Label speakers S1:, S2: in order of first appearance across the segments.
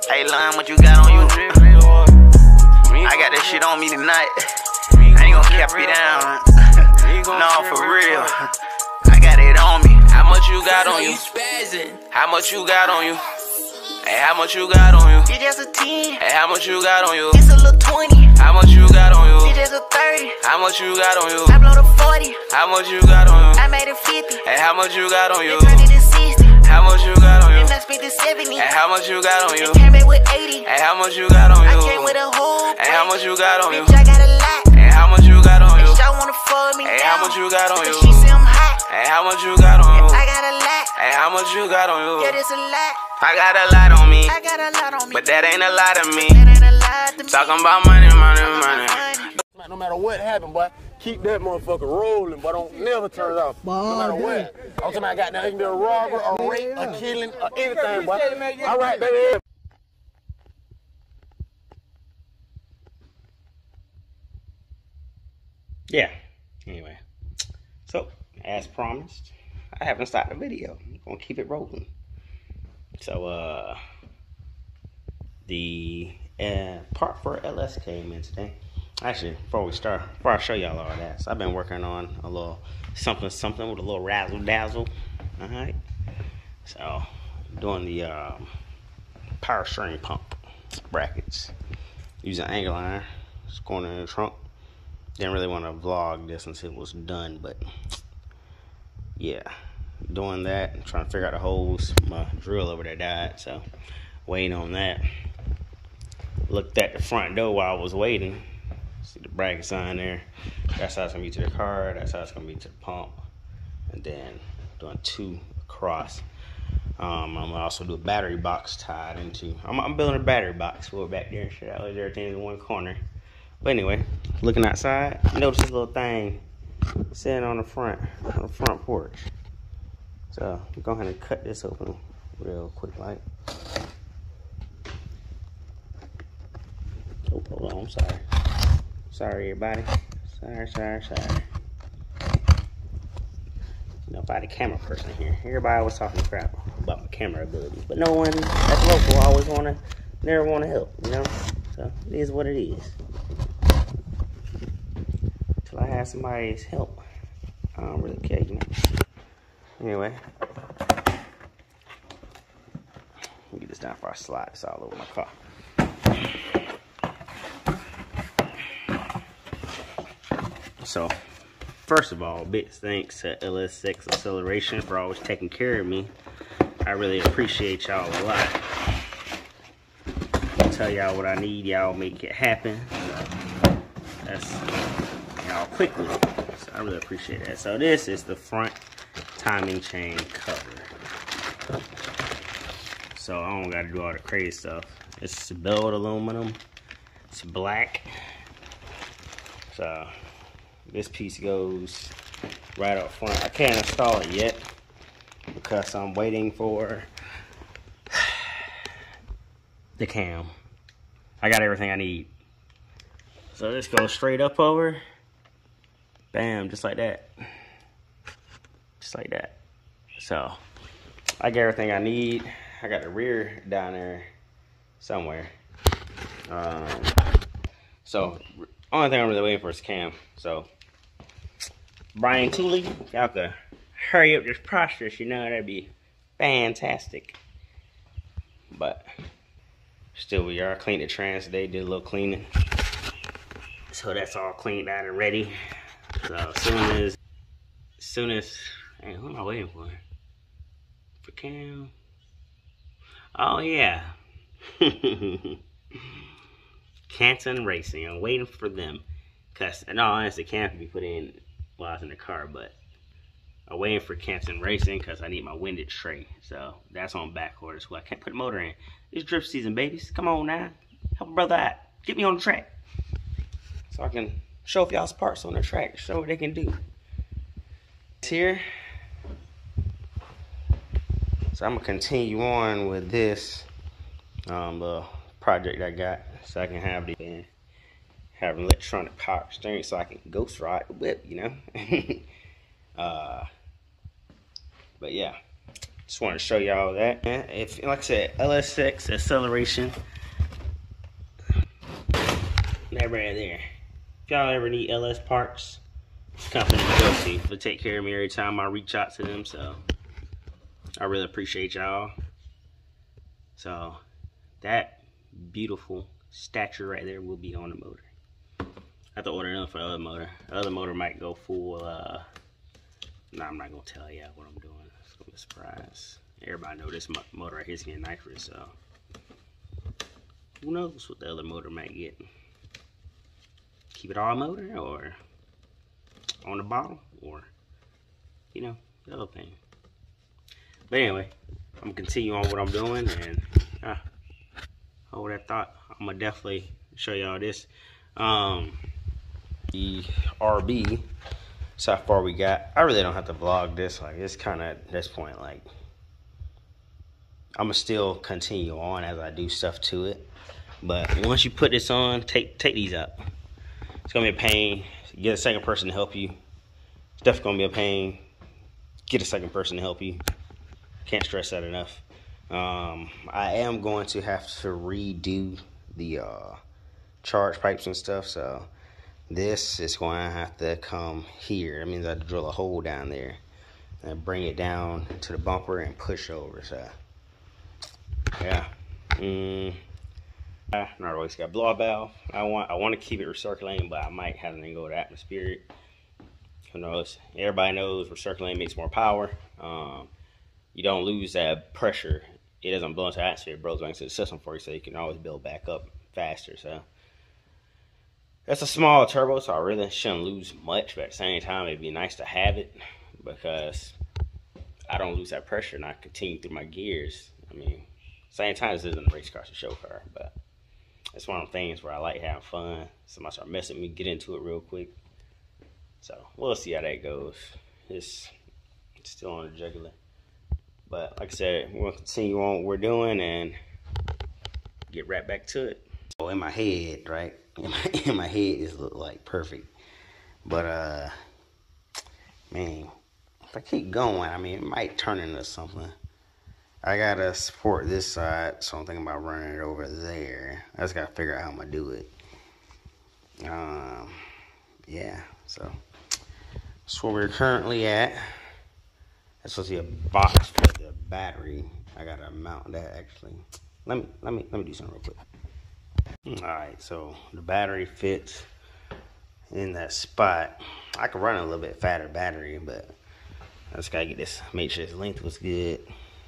S1: Hey, Lime, what you got on you? I got that shit on me tonight. I ain't gonna cap you down. No, for real. I got it on me. How much you got on you? How much you got on you? Hey, how much you got on you? It's just a 10. Hey, how much you got on you? It's a little 20. How much you got on you? It's just a 30. How much you got on you? I blow the 40. How much you got on you? I made it 50. Hey, how much you got on you? They turned it to 60. How much you got on you? Then I spent it 70. Hey, how much you got on you? They came back with 80. Hey, how much you got on you? I came with a whole. Hey, how much you got on you? Bitch, I got a lot. Hey, how much you got on you? Bitch, I wanna fuck me. Hey, how much you got on you? She say I'm hot. Hey, how much you got on you? I got a lot. Hey, how much you got on you? Yeah, this a lot. I got a lot on me. I got a lot on me. But that ain't a lot of me. That ain't a lot to me. Talking about money, money, money.
S2: No matter what happened, boy, keep that motherfucker rolling, but don't never turn it off. No matter what. I'm talking about goddamn, it can be a robber, a rape, a killing, or anything, boy. All right, baby.
S3: Yeah, anyway, so as promised, I haven't started the video. I'm gonna keep it rolling. So the part for LS came in today. Actually, before I show y'all all that, so I've been working on a little something with a little razzle dazzle. All right, so doing the power steering pump brackets using angle iron. It's going in the trunk. Didn't really want to vlog this until it was done, but yeah, doing that, trying to figure out the holes. My drill over there died, so waiting on that. Looked at the front door while I was waiting. See the brackets on there. That's how it's gonna be to the car. That's how it's gonna be to the pump, and then doing 2 across. I'm gonna also do a battery box tied into. I'm building a battery box for it back there and shit. I leave everything in one corner. But anyway, looking outside, notice this little thing sitting on the front porch. So I'm going to cut this open real quick, like. Oh, hold on, I'm sorry. Sorry, everybody. Sorry. You know, if I had a camera person here, everybody was talking crap about my camera abilities, but no one that's local always never want to help, you know. So it is what it is. Till I have somebody's help, I don't really care, you know. Anyway, let me get this down before I slide this all over my car. So, first of all, big thanks to LS6 Acceleration for always taking care of me. I really appreciate y'all a lot. I tell y'all what I need, y'all make it happen. That's y'all quickly. So I really appreciate that. So this is the front timing chain cover. So I don't gotta do all the crazy stuff. It's belled aluminum. It's black. So this piece goes right up front. I can't install it yet because I'm waiting for the cam. I got everything I need. So this goes straight up over. Bam, just like that. Just like that. So I got everything I need. I got the rear down there somewhere. So only thing I'm really waiting for is cam. So Brian Tooley, y'all could hurry up this process, you know, that'd be fantastic. But still, we are cleaning the trans today, did a little cleaning. So that's all cleaned out and ready. So as soon as, hey, who am I waiting for? For cam? Oh yeah. Canton Racing, I'm waiting for them. Cause in all honesty, cam can be put in while I was in the car, but I'm waiting for Canton Racing because I need my windage tray. So that's on back order, so I can't put the motor in. It's drift season, babies. Come on now. Help a brother out. Get me on the track. So I can show off y'all's parts on the track. Show what they can do. It's here. So I'm going to continue on with this little project I got. So I can have an electronic power steering so I can ghost ride the whip, you know. But yeah, Just wanted to show y'all that. If, like I said, LS6 acceleration. That right there. If y'all ever need LS parts, company to go to. They'll take care of me every time I reach out to them. So I really appreciate y'all. So that beautiful statue right there will be on the motor. I have to order another for the other motor. The other motor might go full. No, I'm not gonna tell you what I'm doing. It's gonna be a surprise. Everybody know this motor right here is getting nitrous, so who knows what the other motor might get. Keep it all motor, or on the bottle, or you know, the other thing. But anyway, I'm gonna continue on what I'm doing, and hold that thought. I'm gonna definitely show y'all this. The RB. So how far we got. I really don't have to vlog this. Like, it's kind of at this point, like, I'm gonna still continue on as I do stuff to it. But once you put this on, take these out. It's gonna be a pain. Get a second person to help you. It's definitely gonna be a pain. Get a second person to help you. Can't stress that enough. I am going to have to redo the charge pipes and stuff, so this is going to have to come here. That means I have to drill a hole down there and bring it down to the bumper and push over. So yeah, not always got blow valve. I want to keep it recirculating, but I might have to go to atmospheric. Who knows? Everybody knows recirculating makes more power. You don't lose that pressure. It doesn't blow into the atmosphere. It blows back into the system for you, so you can always build back up faster. So that's a small turbo, so I really shouldn't lose much, but at the same time, it'd be nice to have it because I don't lose that pressure and I continue through my gears. I mean, same time, this isn't a race car, it's a show car, but it's one of the things where I like having fun. Somebody start messing with me, get into it real quick. So we'll see how that goes. It's still on the jugular. But like I said, we're going to continue on what we're doing and get right back to it. So in my head, right? In my head, this look like perfect. But, man, if I keep going, I mean, it might turn into something. I got to support this side, so I'm thinking about running it over there. I just got to figure out how I'm going to do it. Yeah, so that's where we're currently at. That's supposed to be a box for the battery. I got to mount that, actually. Let me do something real quick. Alright, so the battery fits in that spot. I could run a little bit fatter battery, but I just gotta get this, make sure its length was good.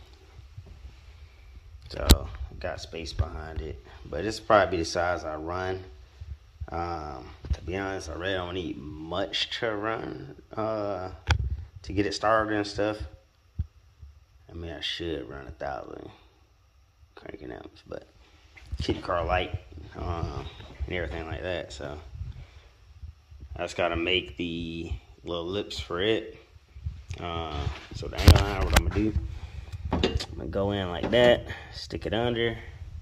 S3: So got space behind it, but this will probably be the size I run. To be honest, I really don't need much to run to get it started and stuff. I mean, I should run 1,000 cranking amps, but keep the car light and everything like that. So I just gotta make the little lips for it. So the angle line, what I'm gonna do, I'm gonna go in like that, stick it under,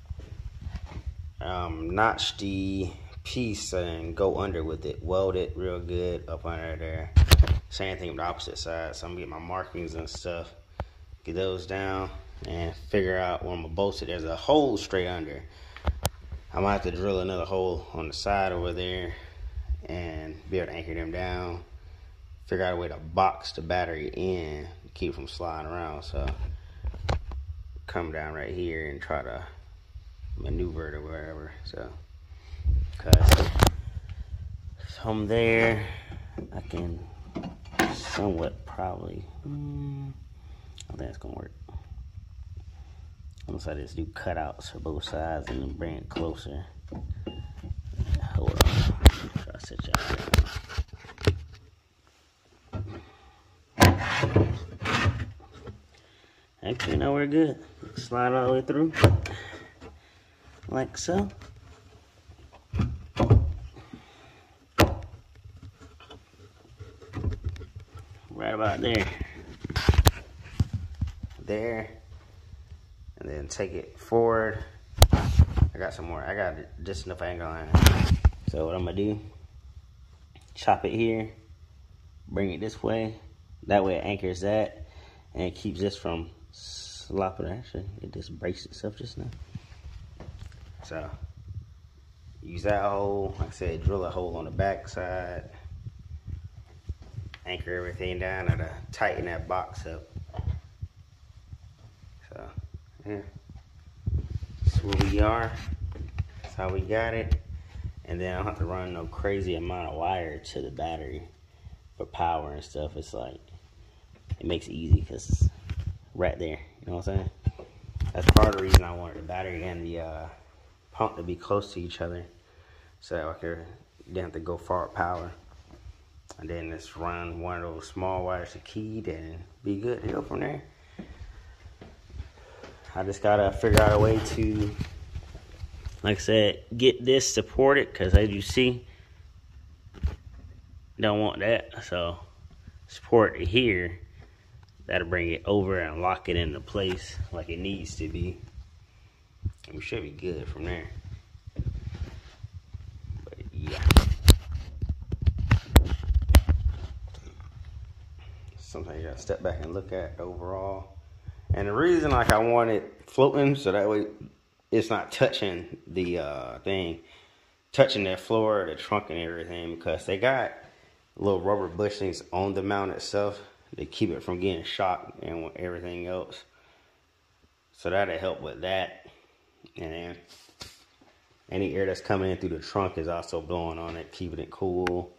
S3: notch the piece and go under with it, weld it real good up under there. Same thing with the opposite side. So I'm gonna get my markings and stuff, get those down and figure out where I'm gonna bolt it. There's a hole straight under. I'm gonna have to drill another hole on the side over there and be able to anchor them down. Figure out a way to box the battery in to keep it from sliding around. So come down right here and try to maneuver it or wherever. So cause from there I can somewhat probably I think it's gonna work. I'm gonna try to just do cutouts for both sides and then bring it closer. Hold on. Try to set y'all down. Actually, no, we're good. Slide all the way through. Like so. Right about there. There. And then take it forward. I got some more. I got just enough angle on it. So what I'm gonna do, chop it here, bring it this way. That way it anchors that and it keeps this from slop it. Actually, it just breaks itself just now. So use that hole. Like I said, drill a hole on the back side. Anchor everything down and tighten that box up. So yeah, that's where we are. That's how we got it. And then I don't have to run no crazy amount of wire to the battery for power and stuff. It's like, it makes it easy because it's right there. You know what I'm saying? That's part of the reason I wanted the battery and the pump to be close to each other, so that I didn't have to go far with power. And then just run one of those small wires to keyed and be good to go from there. I just gotta figure out a way to, like I said, get this supported, because as you see, don't want that. So support it here. That'll bring it over and lock it into place like it needs to be. And we should be good from there. But yeah. Something you gotta step back and look at overall. And the reason like I want it floating, so that way it's not touching the touching that floor, the trunk and everything, because they got little rubber bushings on the mount itself. They keep it from getting shocked and everything else. So that'll help with that. And then any air that's coming in through the trunk is also blowing on it, keeping it cool.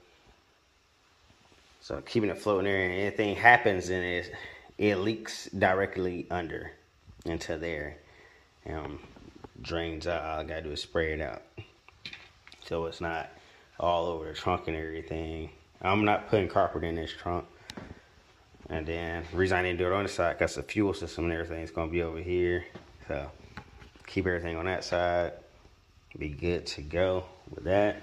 S3: So keeping it floating there, and anything happens in it, it leaks directly under into there. Drains out. All I gotta do is spray it out, so it's not all over the trunk and everything. I'm not putting carpet in this trunk. And then the reason I didn't do it on the side, because the fuel system and everything is gonna be over here. So keep everything on that side. Be good to go with that.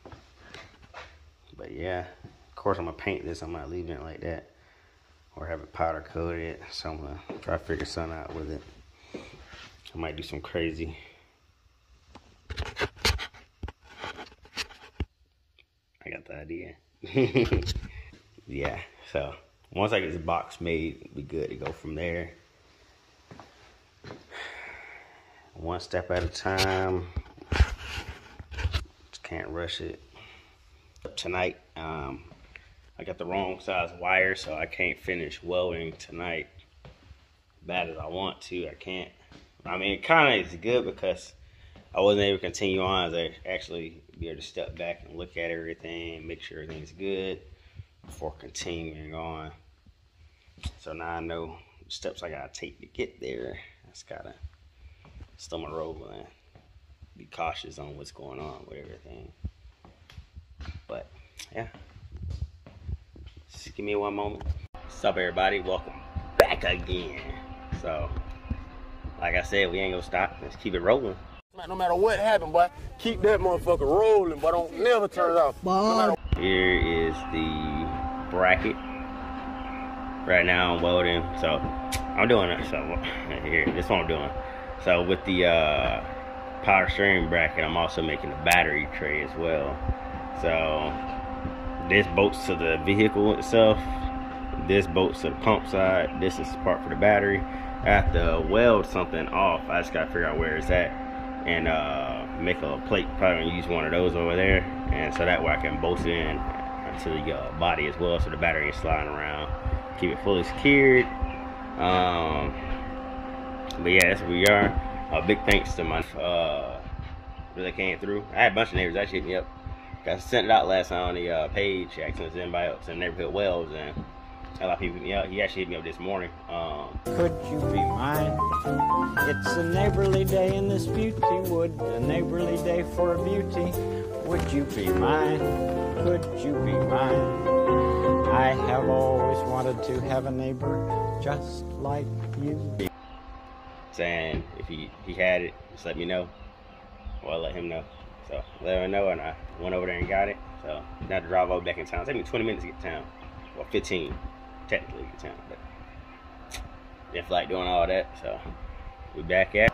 S3: But yeah, of course I'm gonna paint this. I'm not leaving it like that, or have it powder coated. So I'm gonna try to figure something out with it. I might do some crazy. I got the idea. Yeah, so once I get this box made, it'll be good to go from there. One step at a time. Just can't rush it. Tonight, I got the wrong size wire, so I can't finish welding tonight. Bad as I want to, I can't. I mean, it kind of is good because I wasn't able to continue on. I actually be able to step back and look at everything, make sure everything's good before continuing on. So now I know the steps I gotta take to get there. I just gotta stomach roll and be cautious on what's going on with everything. But yeah, just give me one moment. What's up, everybody? Welcome back again. So like I said, we ain't gonna stop. Let's keep it rolling.
S2: No matter what happened, boy, keep that motherfucker rolling, but don't never turn it off. No
S3: Here is the bracket. Right now I'm welding, so I'm doing it. So here, this is what I'm doing. So with the power steering bracket, I'm also making a battery tray as well. So this bolts to the vehicle itself. This bolts to the pump side. This is the part for the battery. I have to weld something off. I just gotta figure out where it's at and make a plate. Probably gonna use one of those over there, and so that way I can bolt it in to the body as well, so the battery is sliding around. Keep it fully secured. But yeah, that's where we are. A big thanks to my really came through. I had a bunch of neighbors actually hit me up. I sent it out last time on the page, asking if anybody else in the neighborhood welds, and a lot of people hit me up. He actually hit me up this morning.
S4: Could you be mine? It's a neighborly day in this beauty wood, a neighborly day for a beauty. Would you be mine? Could you be mine? I have always wanted to have a neighbor just like you.
S3: Saying if he had it, just let me know. Or I'll let him know. So let him know, and I went over there and got it. So now to drive all back in town. It took me 20 minutes to get to town. Well, 15 technically to get to town, but didn't feel like doing all that. So we back at it.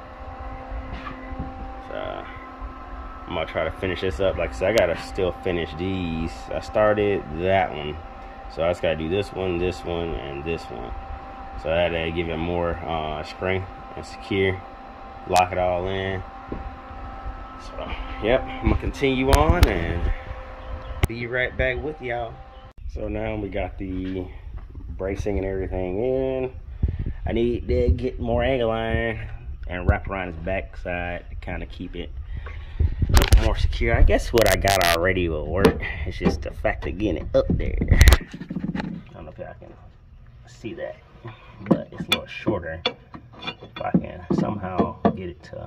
S3: So I'm gonna try to finish this up. Like I said, I gotta still finish these. I started that one, so I just gotta do this one, and this one. So that'll give it more strength and secure. Lock it all in. So, yep, I'm gonna continue on and be right back with y'all. So now we got the bracing and everything in. I need to get more angle iron and wrap around his backside to kind of keep it more secure. I guess what I got already will work. It's just the fact of getting it up there. I don't know if I can see that, but it's a little shorter. If I can somehow get it to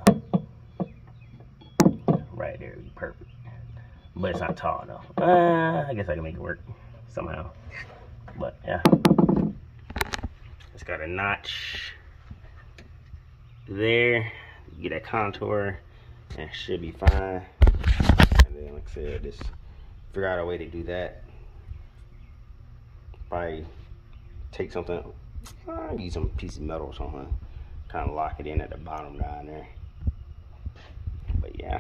S3: right there, it'd be perfect. But it's not tall enough. I guess I can make it work somehow. But yeah, it's got a notch there. Get that contour, and it should be fine. And then, like I said, just figure out a way to do that. Probably take something, use some piece of metal or something, kind of lock it in at the bottom down there. But yeah,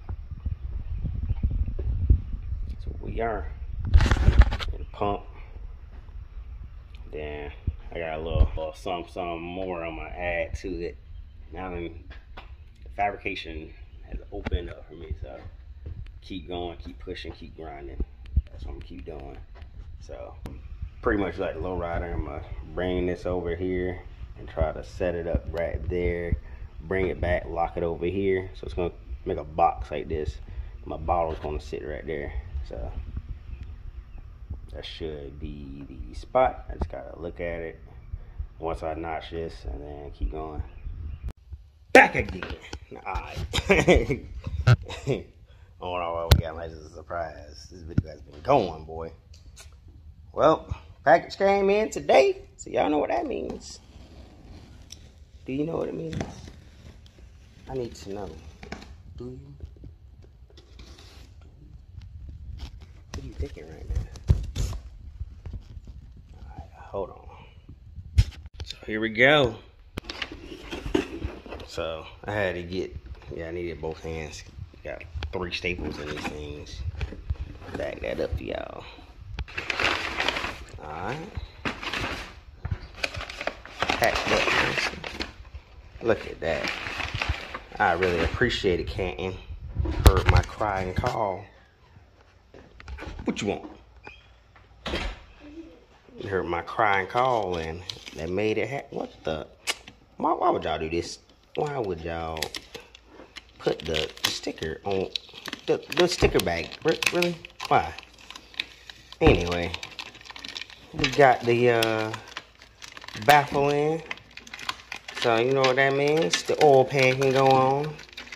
S3: so we are in the pump. Then I got a little some more I'm gonna add to it. Now the fabrication has opened up for me, so keep going, keep pushing, keep grinding. That's what I'm gonna keep doing. So pretty much like the low rider, I'm gonna bring this over here and try to set it up right there. Bring it back, lock it over here. So it's gonna make a box like this. My bottle's gonna sit right there. So that should be the spot. I just gotta look at it once I notch this and then keep going. Back again. Alright. Oh no, we got like this a surprise. This video has been going, boy. Well, package came in today, so y'all know what that means. Do you know what it means? I need to know. Do you? What are you thinking right now? Alright, hold on. So here we go. So I had to get, I needed both hands. Got 3 staples in these things. Back that up for y'all. Alright. Packed up nicely. Look at that. I really appreciate it, Canton. Heard my cry and call. What you want? You heard my cry and call and that made it happen. What the? Why would y'all do this? Why would y'all put the sticker on the sticker bag? Really? Why? Anyway, we got the baffle in. So you know what that means? The oil pan can go on.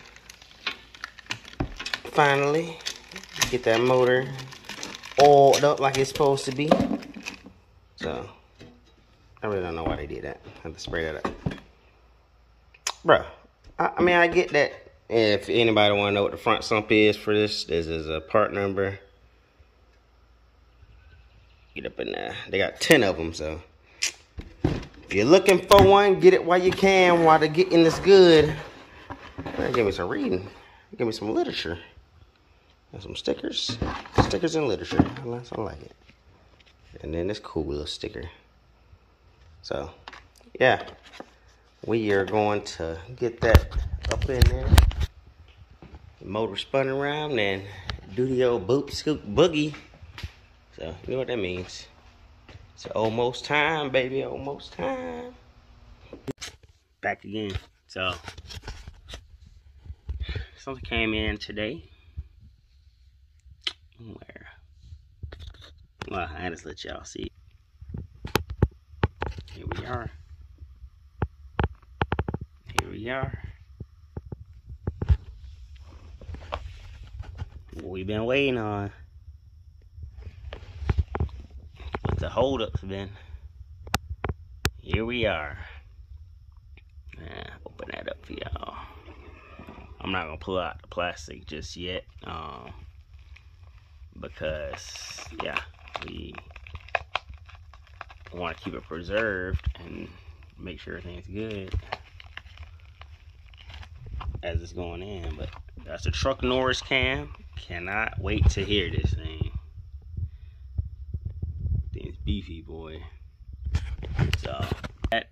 S3: Finally, get that motor oiled up like it's supposed to be. So I really don't know why they did that. I have to spray that up. Bruh, I mean, I get that. If anybody want to know what the front sump is for this, this is a part number. Get up in there. They got 10 of them, so if you're looking for one, get it while you can, while the getting is good. Give me some reading. Give me some literature. And some stickers. Stickers and literature. I like it. And then this cool little sticker. So, yeah. We are going to get that up in there. The motor spun around and do the old boop scoop boogie. So, you know what that means. It's almost time, baby. Almost time. Back again. So, something came in today. Where? Well, I just let y'all see. Here we are. Here we are. What we've been waiting on. What the hold-up's been. Here we are. Open that up for y'all. I'm not gonna pull out the plastic just yet. Because yeah, we want to keep it preserved and make sure everything's good as it's going in. But that's the Truck Norris cam. Cannot wait to hear this thing. Thing's beefy, boy. So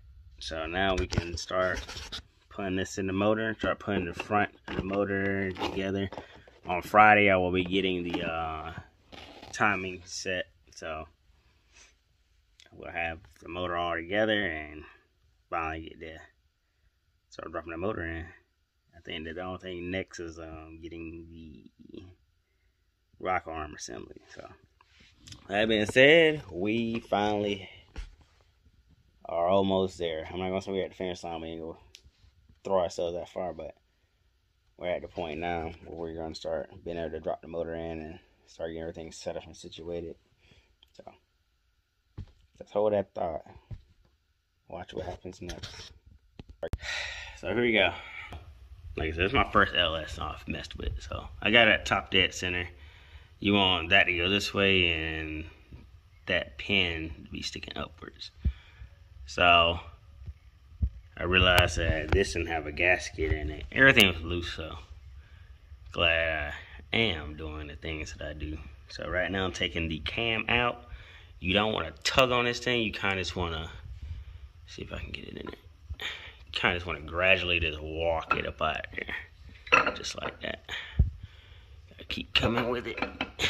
S3: So now we can start putting this in the motor, start putting the front of the motor together. On Friday, I will be getting the timing set, so we'll have the motor all together and finally get there. Start dropping the motor in. I think that the only thing next is getting the rocker arm assembly. So that being said, we finally are almost there. I'm not gonna say we're at the finish line. We ain't gonna throw ourselves that far, but we're at the point now where we're gonna start being able to drop the motor in and start getting everything set up and situated. So just hold that thought. Watch what happens next. So here we go. Like I said, it's my first LS I've messed with. So I got that top dead center. You want that to go this way and that pin to be sticking upwards. So I realized that this didn't have a gasket in it. Everything was loose, so glad I am doing the things that I do. So right now I'm taking the cam out. You don't want to tug on this thing. You kind of just want to see if I can get it in there. You kind of just want to gradually just walk it up out there, just like that. Gotta keep coming with it.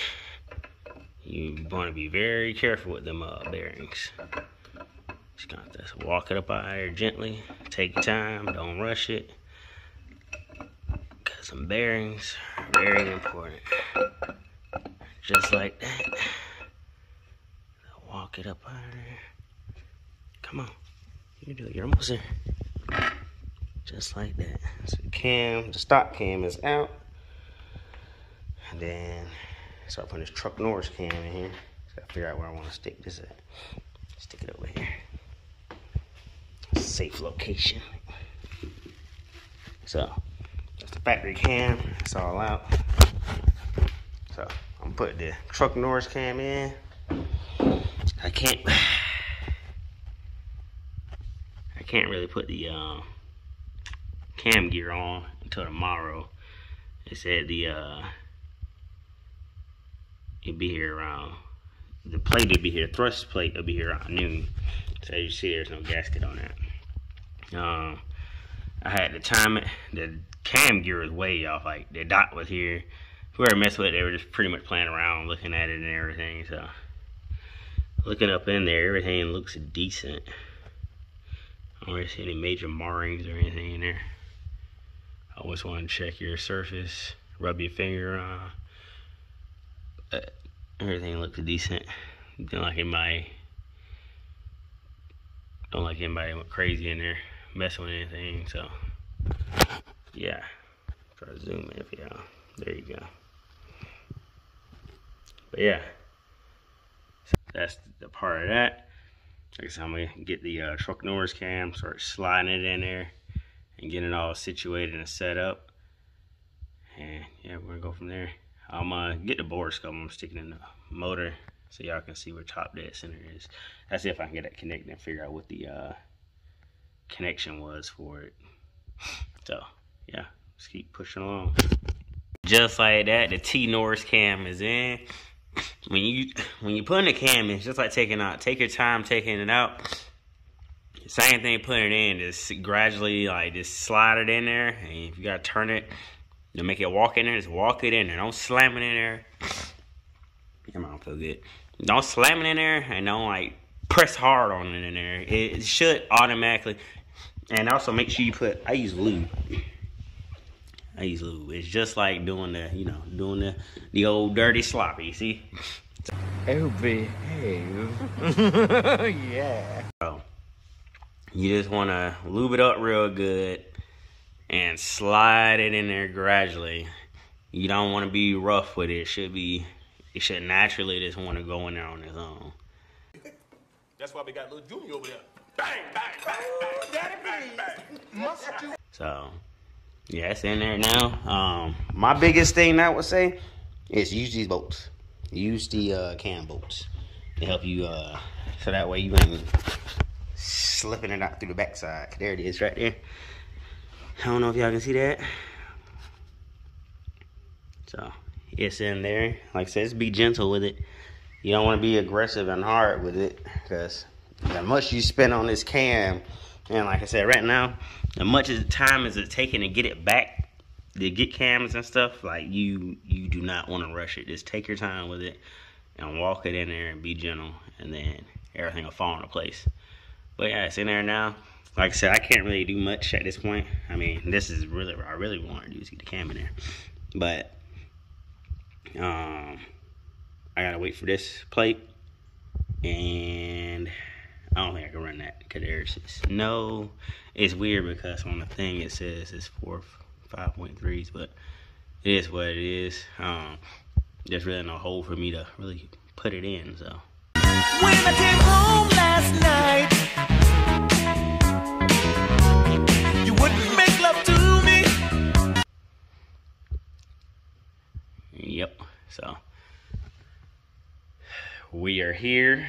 S3: You want to be very careful with them bearings. Just gonna just walk it up out there gently. Take your time. Don't rush it. Cause some bearings are very important. Just like that. Walk it up out there. Come on. You do it. You're almost there. Just like that. So the stock cam is out. And then start putting this Truck Norris cam in here. Just gotta figure out where I want to stick this at. Stick it over here. Safe location. So that's the factory cam. It's all out. So I'm gonna put the Truck Norris cam in. I can't really put the cam gear on until tomorrow. They said the it'd be here around, the plate would be here, thrust plate will be here around noon. So as you see, there's no gasket on that. I had to time it. The cam gear was way off. Like the dot was here. Whoever messed with it, they were just pretty much playing around, looking at it and everything. So looking up in there, everything looks decent. I don't really see any major marrings or anything in there. I always want to check your surface, rub your finger on. Everything looks decent. Don't like anybody went crazy in there, messing with anything. So yeah, try to zoom in for y'all. There you go. But yeah, so that's the part of that. Like I said, I'm gonna get the Truck Norris cam, start sliding it in there, and get it all situated and set up. And yeah, we're gonna go from there. I'm gonna get the board scope. I'm sticking in the motor so y'all can see where top dead center is. That's if I can get that connected and figure out what the connection was for it. So yeah, let's keep pushing along. Just like that, the T Norris cam is in. When you put in the cam, it's just like taking out. Take your time taking it out. Same thing putting it in. Just gradually, like, just slide it in there. And if you gotta turn it to make it walk in there, just walk it in there. Don't slam it in there. Come on, feel good. Don't slam it in there and don't like press hard on it in there. It should automatically. And also make sure you put. I use lube. It's just like doing the old dirty sloppy, see?
S4: Oh, behave. Yeah.
S3: So, you just want to lube it up real good and slide it in there gradually. You don't want to be rough with it. It should naturally just want to go in there on its own.
S2: That's why we got little Junior over there. Bang, bang, bang, bang, daddy, bang, bang.
S3: So, yeah, it's in there now. My biggest thing I would say is use these bolts. Use the cam bolts to help you, so that way you ain't slipping it out through the backside. There it is right there. I don't know if y'all can see that. So, it's in there. Like I said, just be gentle with it. You don't want to be aggressive and hard with it, because the much you spend on this cam And like I said, right now, as much as time as it's taking to get it back, to get cameras and stuff, like you do not want to rush it. Just take your time with it and walk it in there and be gentle, and then everything will fall into place. But yeah, it's in there now. Like I said, I can't really do much at this point. I mean, this is really what I really want to do is get the cam in there. But I gotta wait for this plate, and I don't think I can run that because there's no. It's weird because on the thing it says it's 5.3s, but it is what it is. There's really no hole for me to really put it in. So
S5: when I came home last night, you wouldn't make love to me.
S3: Yep. So we are here,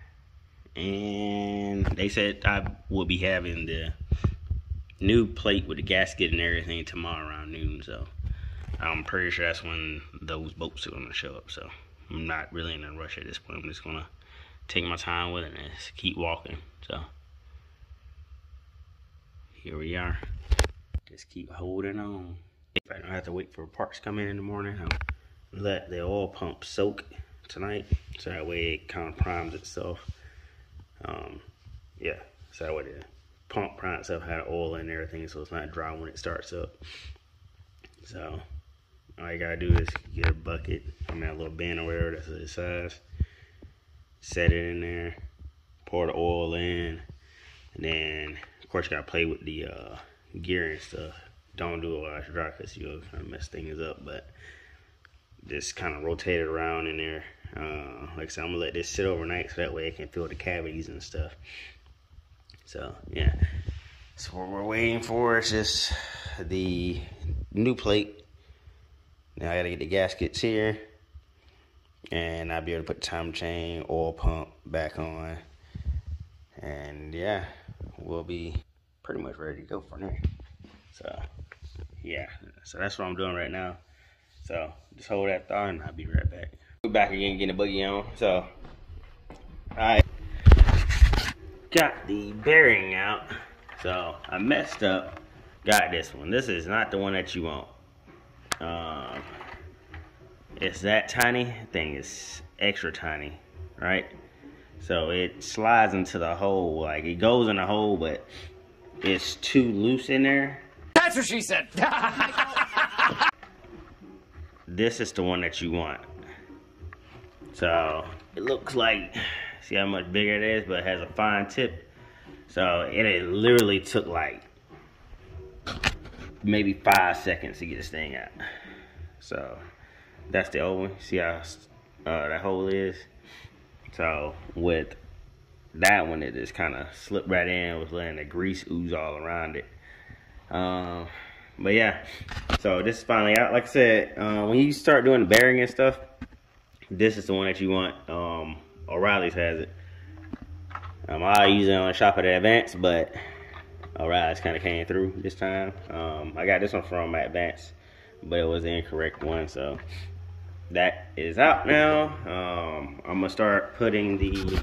S3: and they said I will be having the new plate with the gasket and everything tomorrow around noon. So I'm pretty sure that's when those boats are going to show up. So I'm not really in a rush at this point. I'm just going to take my time with it and just keep walking. So here we are. Just keep holding on. If I don't have to wait for parts to come in the morning, I'll let the oil pump soak tonight, so that way it kind of primes itself. Yeah, so that way the pump primes itself, had oil and everything, so it's not dry when it starts up. So all you gotta do is get a bucket, a little bin or whatever that's the size, set it in there, pour the oil in, and then of course you gotta play with the gear and stuff. Don't do it while it's dry because you'll kind of mess things up, but just kind of rotate it around in there. Like I said, I'm gonna let this sit overnight so that way it can fill the cavities and stuff. So yeah, so what we're waiting for is just the new plate. Now I gotta get the gaskets here, and I'll be able to put the time chain, oil pump back on, and yeah, we'll be pretty much ready to go from there. So yeah, so that's what I'm doing right now. So just hold that thought and I'll be right back. We're back again getting the buggy on. So I got the bearing out. So I messed up. Got this one. This is not the one that you want. It's that tiny. Thing is extra tiny, right? So it slides into the hole. Like it goes in the hole, but it's too loose in there.
S5: That's what she said.
S3: This is the one that you want. So it looks like, see how much bigger it is, but it has a fine tip. So it literally took like maybe 5 seconds to get this thing out. So that's the old one. See how that hole is? So with that one, it just kind of slipped right in, was letting the grease ooze all around it. But yeah, so this is finally out. Like I said, when you start doing the bearing and stuff, this is the one that you want. O'Reilly's has it. I use it on Shop at Advance, but O'Reilly's kind of came through this time. I got this one from Advance, but it was the incorrect one, so that is out now. I'm gonna start putting the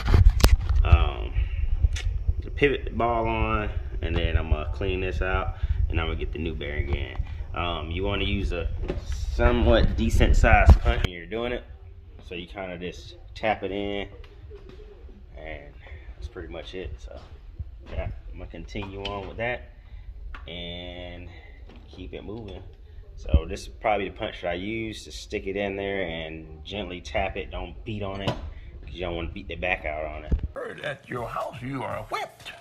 S3: pivot ball on, and then I'm gonna clean this out, and I'm gonna get the new bearing in. You want to use a somewhat decent sized punch when you're doing it, so you kind of just tap it in, and that's pretty much it. So yeah, I'm gonna continue on with that and keep it moving. So this is probably the punch that I use to stick it in there and gently tap it. Don't beat on it because you don't want to beat the back out on it.
S6: Heard at your house you are whipped.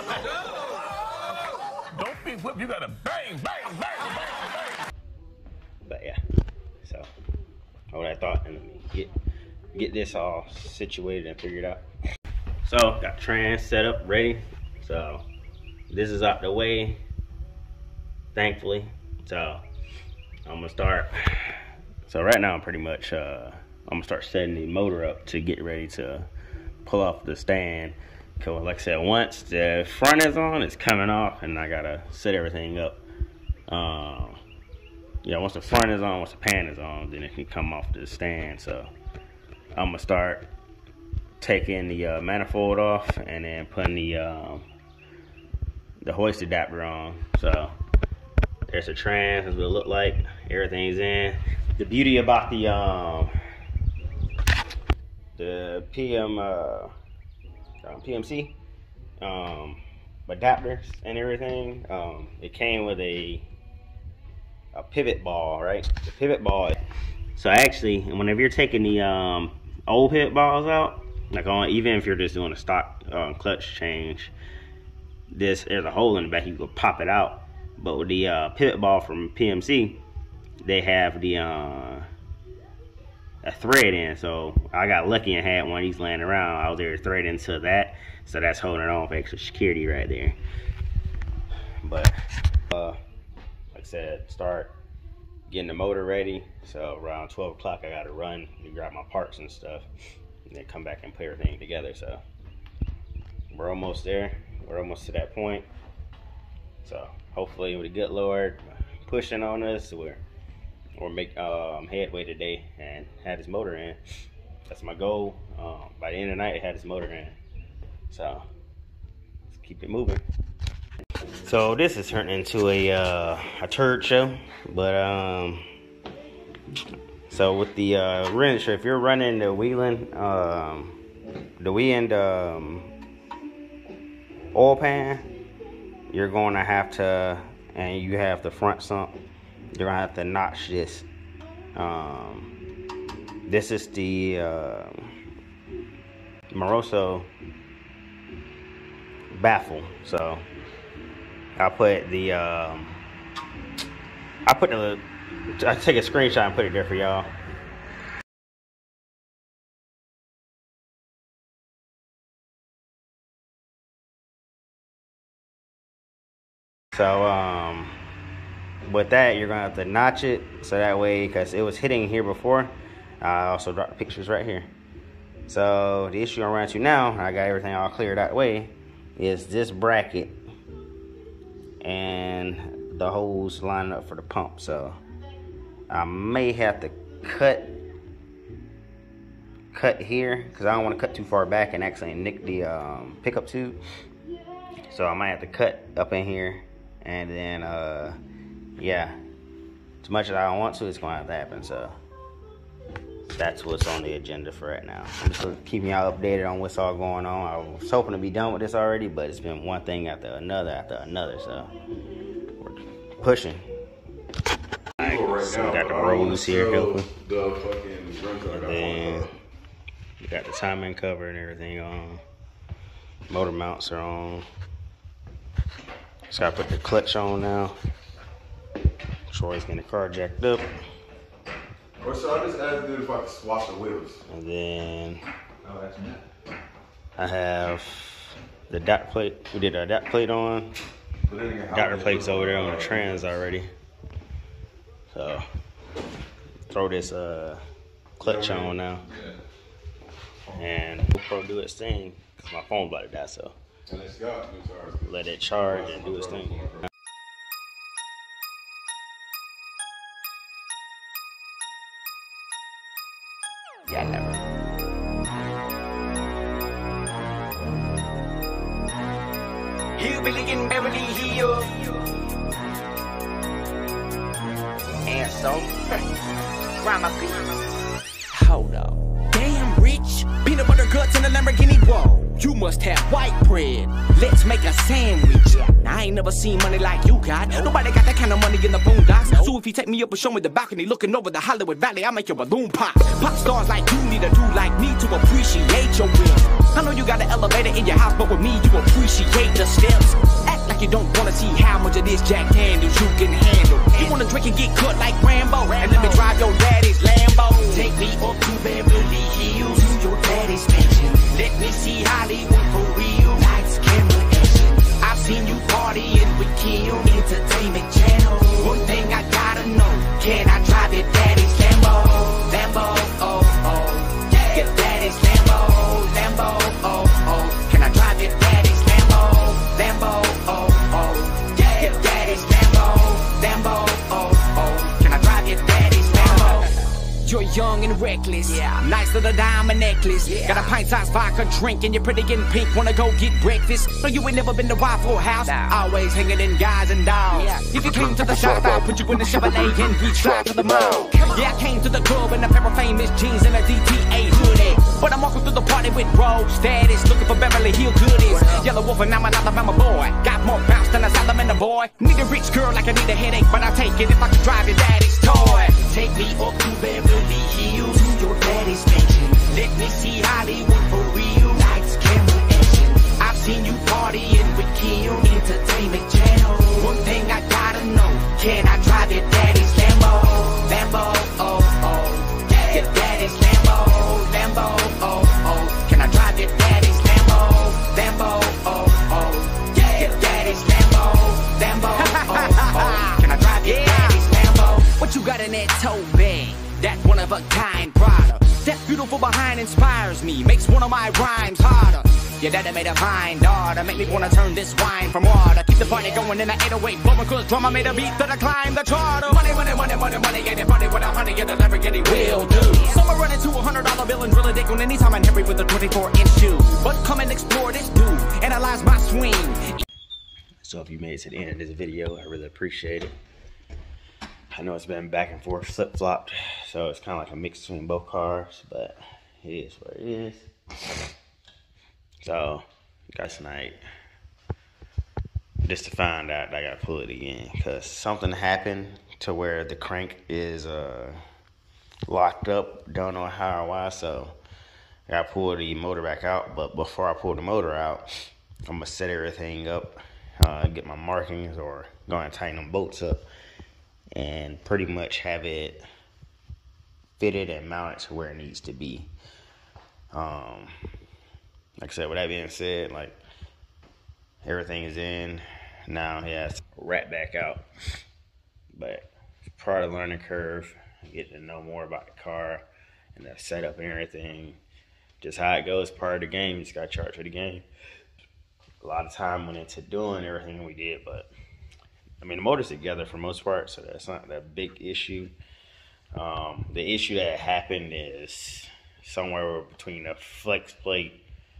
S6: Don't be whipped, you gotta bang, bang, bang, bang, bang.
S3: But yeah, so hold that thought and let me get this all situated and figured out. So got trans set up, ready. So this is out the way, thankfully. So I'm gonna start. So right now I'm pretty much I'm gonna start setting the motor up to get ready to pull off the stand. Cause like I said, once the front is on, it's coming off, and I gotta set everything up. Yeah, once the front is on, once the pan is on, then it can come off the stand. So I'm gonna start taking the manifold off and then putting the the hoist adapter on. So there's a trans, that's what it look like. Everything's in. The beauty about the PMC adapters and everything, it came with a pivot ball, right? The pivot ball. So actually, whenever you're taking the old pivot balls out, like even if you're just doing a stock clutch change, there's a hole in the back, you can pop it out. But with the pivot ball from PMC, they have the a thread in. So I got lucky and had one of these laying around. I was there to thread into that, so that's holding it on for extra security right there. But like I said, start getting the motor ready. So around 12 o'clock I gotta run and grab my parts and stuff, and then come back and put everything together. So we're almost there. We're almost to that point. So hopefully with a good Lord pushing on us, we'll make headway today and have this motor in. That's my goal. By the end of the night, have this motor in. So let's keep it moving. So this is turning into a turd show, but so with the wrench, if you're running the Wieland oil pan, you're going to have to, and you have the front sump, you're gonna have to notch this. This is the Moroso baffle. So I take a screenshot and put it there for y'all. So with that, you're gonna have to notch it, so that way, because it was hitting here before. I also dropped the pictures right here. So the issue I'm running into now, I got everything all cleared that way, is this bracket and the holes lining up for the pump. So I may have to cut here, because I don't want to cut too far back and accidentally nick the pickup tube. So I might have to cut up in here, and then yeah, as much as I don't want to, it's gonna have to happen. So that's what's on the agenda for right now. I'm just keeping y'all updated on what's all going on. I was hoping to be done with this already, but it's been one thing after another, so we're pushing. Alright, so we got the rolls here helping. And then we got the timing cover and everything on. Motor mounts are on. Just gotta put the clutch on now. Troy's getting the car jacked up.
S2: Or so I just asked if I could swap the wheels.
S3: And then I have the dot plate. We did our dot plate on. Dot plate's over there on the trans already. So throw this clutch on now. And GoPro do its thing, because my phone's about to die, so let it charge and do its thing. Yeah, never.
S1: Hillbilly in Beverly Hills. And so, grandma beat.
S7: Hold up. Damn rich. Peanut butter guts and a Lamborghini. Whoa. You must have white bread. Let's make a sandwich. Now, I ain't never seen money like you got. Nobody got that kind of money in the boondocks. So if you take me up and show me the balcony looking over the Hollywood Valley, I'll make your balloon pop. Pop stars like you need a dude like me to appreciate your will. I know you got an elevator in your house, but with me you appreciate the steps. Act like you don't wanna see how much of this Jack Daniels you can handle. You wanna drink and get cut like Rambo, and let me drive your daddy's Lambo. Take me up to Beverly Hills, to your daddy's mansion. Let me see Hollywood for real. Lights, camera, action. I've seen you partying with Kim, Entertainment Channel. One thing I gotta know, can I drive your daddy's Lambo? Lambo, oh, oh. Yeah. Your daddy's Lambo, Lambo, oh, oh. Can I drive your daddy's Lambo? Lambo, oh, oh. Yeah. Your daddy's Lambo, Lambo, oh, oh. Can I drive your daddy's Lambo? Your young and reckless. Yeah. Nice little diamond necklace. Yeah. Got a pint-sized vodka drink and you're pretty in pink. Wanna go get breakfast? No, you ain't never been to Waffle House. Nah. Always hanging in guys and dolls. Yeah. If you came to the shop, I'll put you in the Chevrolet and we drive to the mall. Yeah, I came to the club in a pair of famous jeans and a DTA hoodie. But I'm walking through the party with road status, looking for Beverly Hill goodies. Yellow Wolf and I'm an Alabama boy. Got more bounce than a Salamander boy. Need a rich girl like I need a headache, but I'll take it if I can drive your daddy's toy. Take me up to Beverly Hills, to your daddy's mansion. Let me see Hollywood for real. Lights, camera, action. I've seen you partying with Kim, Entertainment Channel. One thing I gotta know, can I drive your daddy's Lambo? Lambo, oh, oh. Your daddy's Lambo, Lambo, oh, oh. Can I drive your daddy's Lambo? Lambo, oh, oh. Your daddy's Lambo, Lambo, oh, oh. Can I drive your daddy's Lambo? What you got in that tote bag? That one of a kind product. That beautiful behind inspires me, makes one of my rhymes harder. Your daddy made a fine daughter, make me wanna turn this wine from water. Keep the party going in the 808 blowing cause drummer made a beat that I climb the charter. Money, money, money, money, money, get it money with a honey, get the Lamborghini will do. Some are running to $100 bill and drill a dick on anytime I'm Henry with a 24-inch shoe. But come and explore this dude, analyze my swing.
S3: So if you made it to the end of this video, I really appreciate it. I know it's been back and forth, flip-flopped, so it's kind of like a mix between both cars, but it is what it is. So, guys, tonight, just to find out, I gotta pull it again, because something happened to where the crank is locked up, don't know how or why, so I gotta pull the motor back out. But before I pull the motor out, I'm gonna set everything up, get my markings, or go and tighten them bolts up, and pretty much have it fitted and mounted to where it needs to be. Like I said, with that being said, like, everything is in. Now he has to wrap back out. But it's part of the learning curve, getting to know more about the car and the setup and everything. Just how it goes, part of the game. You just got to charge for the game. A lot of time went into doing everything we did, but I mean, the motor's together for the most part, so that's not that big issue. The issue that happened is somewhere between the flex plate,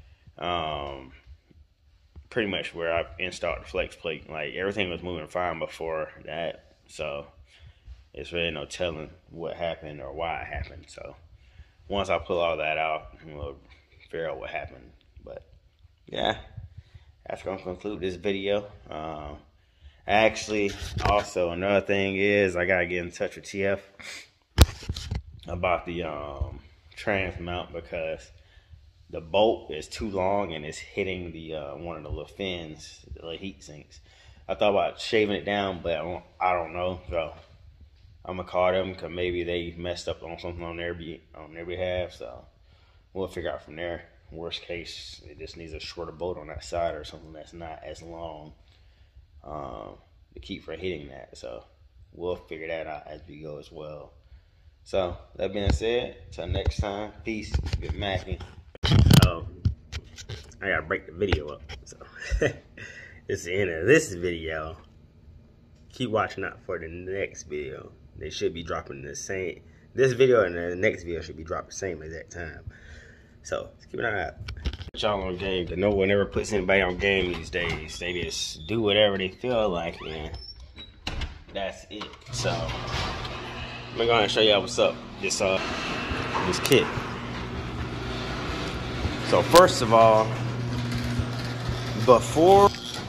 S3: pretty much where I installed the flex plate. Like, everything was moving fine before that, so it's really no telling what happened or why it happened. So once I pull all that out, we'll figure out what happened. But yeah, that's gonna conclude this video. Actually, also another thing is I gotta get in touch with TF about the trans mount, because the bolt is too long and it's hitting the one of the little fins, the little heat sinks. I thought about shaving it down, but I don't know. So I'm gonna call them, because maybe they messed up on something on their behalf. So we'll figure out from there. Worst case, it just needs a shorter bolt on that side or something that's not as long to keep from hitting that. So we'll figure that out as we go as well. So that being said, till next time, peace. Good Mackie. Oh, I gotta break the video up. So it's the end of this video. Keep watching out for the next video. They should be dropping the same. This video and the next video should be dropped the same exact time. So keep an eye out. Put y'all on game, because no one ever puts anybody on game these days. They just do whatever they feel like, man. That's it. So I'm gonna go ahead and show y'all what's up. This kit. So first of all, before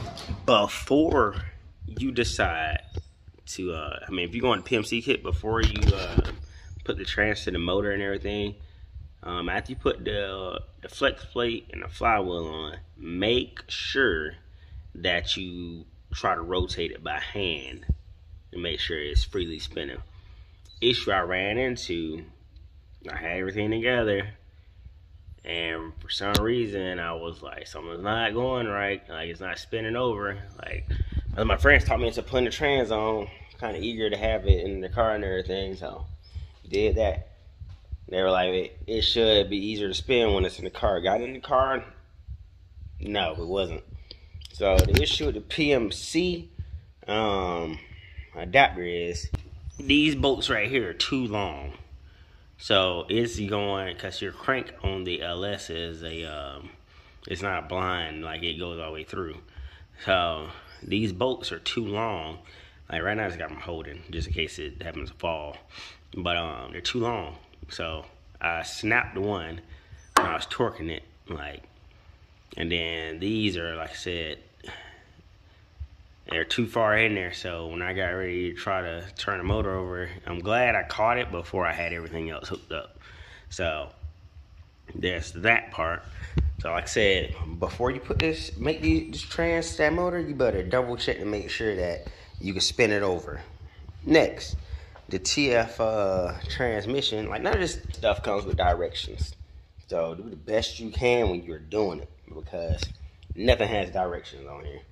S3: you decide to, I mean, if you go on the PMC kit, before you put the trans to the motor and everything, after you put the flex plate and the flywheel on, make sure that you try to rotate it by hand and make sure it's freely spinning. Issue I ran into, I had everything together, and for some reason I was like, something's not going right, like it's not spinning over. Like, my friends taught me to put the trans on, kind of eager to have it in the car and everything, so did that. They were like, it should be easier to spin when it's in the car. Got in the car? No, it wasn't. So the issue with the PMC adapter is these bolts right here are too long. So it's going, because your crank on the LS is it's not blind, like it goes all the way through. So these bolts are too long. Like right now I just got them holding just in case it happens to fall. But they're too long. So I snapped one when I was torquing it, like, and then these are, like I said, they're too far in there. So when I got ready to try to turn the motor over, I'm glad I caught it before I had everything else hooked up. So there's that part. So like I said, before you put this, this trans that motor, you better double check to make sure that you can spin it over. Next, the TF transmission, like none of this stuff comes with directions. So do the best you can when you're doing it, because nothing has directions on here.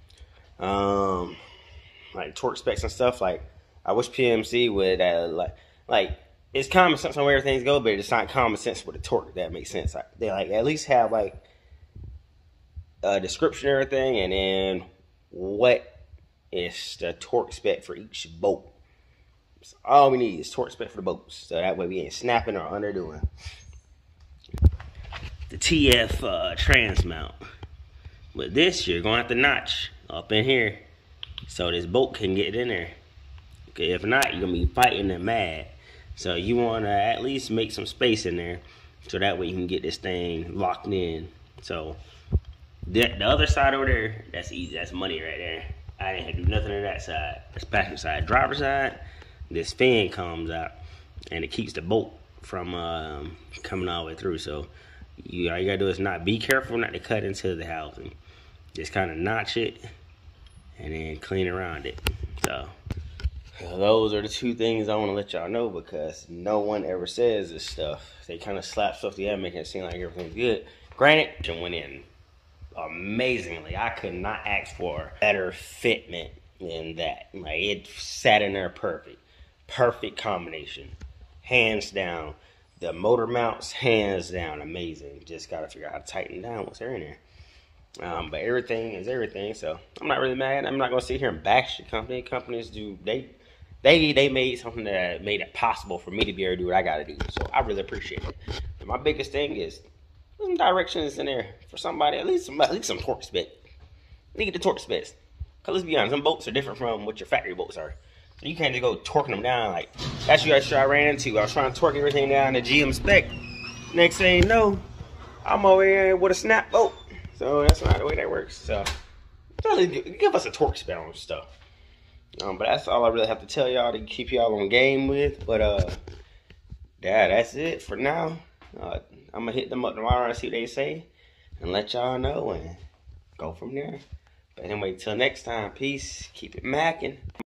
S3: Like torque specs and stuff, like I wish PMC would like it's common sense on where everything's go, but it's not common sense with the torque. If that makes sense. They like at least have like a description of everything, and then what is the torque spec for each bolt. So all we need is torque spec for the bolts, so that way we ain't snapping or underdoing. The TF trans mount. With this, you're going to have to notch up in here so this bolt can get in there. Okay, if not, you're going to be fighting them mad. So you want to at least make some space in there so that way you can get this thing locked in. So the other side over there, that's easy. That's money right there. I didn't have to do nothing on that side. That's passenger side. Driver side, this fan comes out and it keeps the bolt from coming all the way through. So all you gotta do is be careful not to cut into the housing. Just kind of notch it and then clean around it. So those are the two things I want to let y'all know, because no one ever says this stuff. They kind of slap stuff together, making it seem like everything's good. Granted, it went in amazingly. I could not ask for better fitment than that. Like, it sat in there perfect combination, hands down. The motor mounts, hands down, amazing. Just gotta figure out how to tighten down what's in there. But everything is everything, so I'm not really mad. I'm not gonna sit here and bash the company. Companies do, they made something that made it possible for me to be able to do what I gotta do. So I really appreciate it. But my biggest thing is some directions in there for somebody, at least some torque spec. You get the torque specs. Cause let's be honest, some bolts are different from what your factory bolts are. So you can't just go torquing them down. Like, that's what I ran into. I was trying to torque everything down to GM spec. Next thing you know, I'm over here with a snap bolt. So that's not the way that works. So give us a torque spec on stuff. But that's all I really have to tell y'all to keep y'all on game with. But yeah, that's it for now. I'm gonna hit them up tomorrow and see what they say and let y'all know and go from there. But anyway, till next time, peace. Keep it macking.